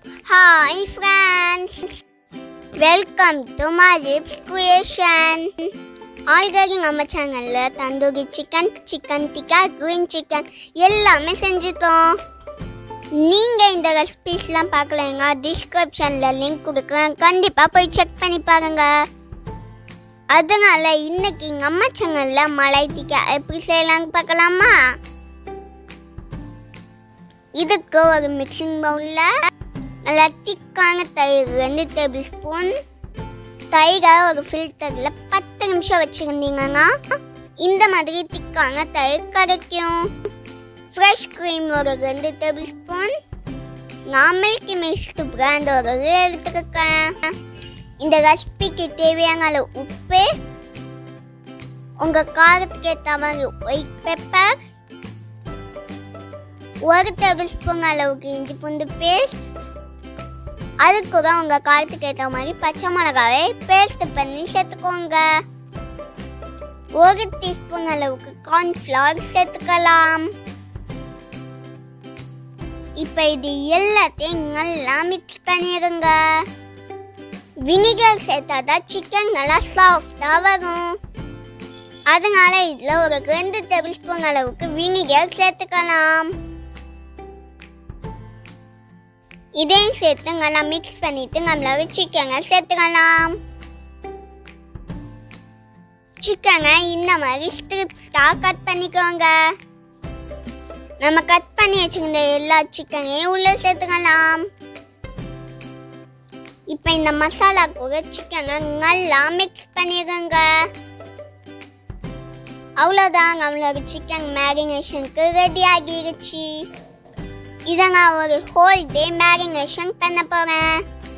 Hi friends, welcome to Majib's Creation. Already நம்ம சேனல்ல tandoori chicken, chicken tikka, green chicken எல்லாமே செஞ்சிட்டோம். நீங்க இந்த ரெசிபீஸ்லாம் பார்க்கலங்க, டிஸ்கிரிப்ஷன்ல லிங்க் கொடுக்கிறேன், கண்டிப்பா போய் செக் பண்ணி பாருங்க. அதனால இன்னைக்கு நம்ம சேனல்ல மலை டிக்கா எப்படி செய்யலாம்னு பார்க்கலாமா? இதுக்கு ஒரு மிக்சிங் பவுல்ல நல்லா திக்கான தயிர் 2 டேபிள் ஸ்பூன், தயிரை ஒரு ஃபில்டர்ல 10 நிமிஷம் வச்சுருந்தீங்கன்னா இந்த மாதிரி திக்கான தயிர் கிடைக்கும். ஃப்ரெஷ் க்ரீம் ஒரு 2 டேபிள் ஸ்பூன், நான் மில்கி மிஸ்ட் பிராண்ட் ஒரு எடுத்துருக்கேன். இந்த ரெசிபிக்கு தேவையான அளவு உப்பு, உங்கள் காரத்துக்கு ஏற்ற மாதிரி ஒயிட் பெப்பர், 1 டேபிள் ஸ்பூன் அளவுக்கு இஞ்சி பூண்டு பேஸ்ட், அது கூட உங்கள் காரத்துக்கு ஏற்ற மாதிரி பச்சை மிளகாவை பேஸ்ட் பண்ணி சேர்த்துக்கோங்க. 1 டீஸ்பூன் அளவுக்கு கார்ன்ஃப்ளவர் சேர்த்துக்கலாம். இப்போ இது எல்லாத்தையும் நல்லா மிக்ஸ் பண்ணிடுங்க. வினிகர் சேர்த்தாதான் சிக்கன் நல்லா சாஃப்டாக வரும். அதனால இதில் ஒரு 2 டேபிள் ஸ்பூன் அளவுக்கு வினிகர் சேர்த்துக்கலாம். இதையும் சேர்த்து நல்லா மிக்ஸ் பண்ணிட்டு நம்மளோட சிக்கனை சேர்த்துக்கலாம். சிக்கனை இந்த மாதிரி ஸ்ட்ரிப்ஸாக கட் பண்ணிக்கோங்க. நம்ம கட் பண்ணி வச்சுக்கிற எல்லா சிக்கனையும் உள்ள சேர்த்துக்கலாம். இப்போ இந்த மசாலா கூட சிக்கனை நல்லா மிக்ஸ் பண்ணிடுங்க. அவ்வளோதான், நம்மளோட சிக்கன் மேரினேஷனுக்கு ரெடி ஆகிடுச்சு. இதை நான் ஒரு ஹோல் டே மேரினேஷன் பண்ண போகிறேன்.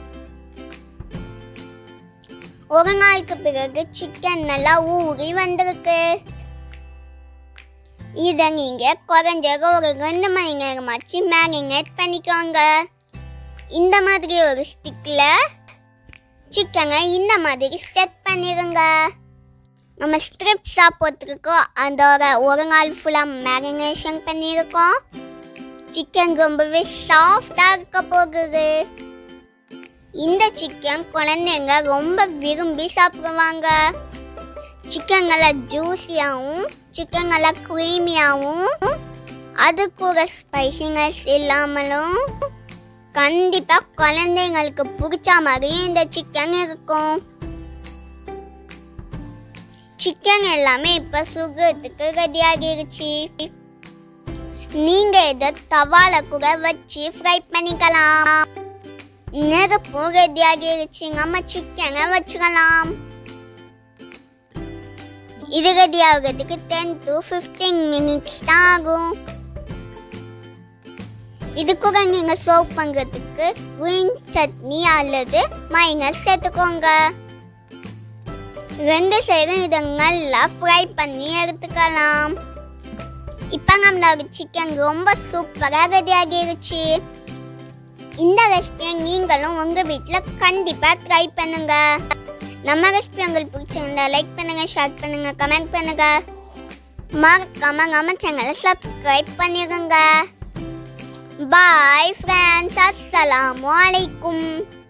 ஒரு நாளுக்கு பிறகு சிக்கன் நல்லா ஊறி வந்திருக்கு. இதை நீங்கள் குறைஞ்சது ஒரு 2 மணி நேரமாச்சு மேரினேட் பண்ணிக்கோங்க. இந்த மாதிரி ஒரு ஸ்டிக்கில் சிக்கனை இந்த மாதிரி செட் பண்ணிடுங்க. நம்ம ஸ்ட்ரிப்ஸாக போட்டிருக்கோம், அதோட ஒரு நாள் ஃபுல்லாக மேரினேஷன் பண்ணியிருக்கோம். சிக்கன் ரொம்பவே சாஃப்டாக இருக்க போகுது. இந்த சிக்கன் குழந்தைங்க ரொம்ப விரும்பி சாப்பிடுவாங்க. சிக்கன் நல்லா ஜூஸியாகவும் சிக்கன் நல்லா க்ரீமியாகவும், அது கூட ஸ்பைசினஸ் இல்லாமலும் கண்டிப்பாக குழந்தைங்களுக்கு பிடிச்ச மாதிரி இந்த சிக்கன் இருக்கும். சிக்கன் எல்லாமே இப்போ சுடுறதுக்கு ரெடி ஆகிருச்சு. நீங்க இதை தவால கூட வச்சு ஃப்ரை பண்ணிக்கலாம். நெருப்பு ரெடி ஆகிருச்சு, நம்ம சிக்கனை வச்சுக்கலாம். இது ரெடி ஆகுறதுக்கு 10 to 15 மினிட்ஸ் தான் ஆகும். இது கூட நீங்க சர்வ் பண்றதுக்கு green சட்னி அல்லது மைனஸ் சேர்த்துக்கோங்க. 2 சைடும் இதை நல்லா ஃப்ரை பண்ணி எடுத்துக்கலாம். இப்போ நம்மளோட சிக்கன் ரொம்ப சூப்பராக ரெடி ஆகிருச்சு. இந்த ரெசிபியை நீங்களும் உங்கள் வீட்டில் கண்டிப்பாக ட்ரை பண்ணுங்க. நம்ம ரெசிபி உங்களுக்கு பிடிச்சிருந்தா லைக் பண்ணுங்க, ஷேர் பண்ணுங்க, கமெண்ட் பண்ணுங்க. மறக்காம நம்ம சேனலை சப்ஸ்கிரைப் பண்ணிடுங்க. பாய் ஃப்ரெண்ட்ஸ், அஸ்ஸலாமு அலைக்கும்.